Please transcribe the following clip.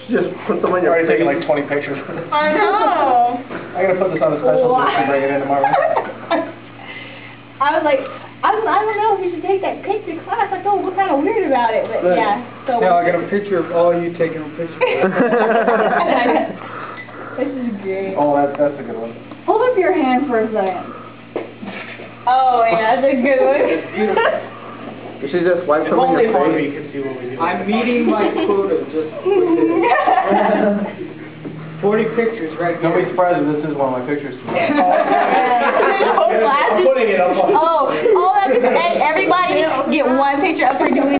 Just put them on You're your already taking face. like 20 pictures. I know. I'm gonna put this on a special so we can bring it in tomorrow. I was like, I don't know if we should take that picture class. I thought we're kind of weird about it, but yeah. So Now I got a picture of all you taking a picture. This is great. Oh, that's a good one. Hold up your hand for a second. Oh yeah, that's a good one. You should just wipe If them on only your Harvey face. could see what we do. I'm meeting my quota just with this. 40 pictures right here. Don't be surprised if this is one of my pictures. Whole class. I'm putting it up on. Oh, that's hey, everybody get one picture up for doing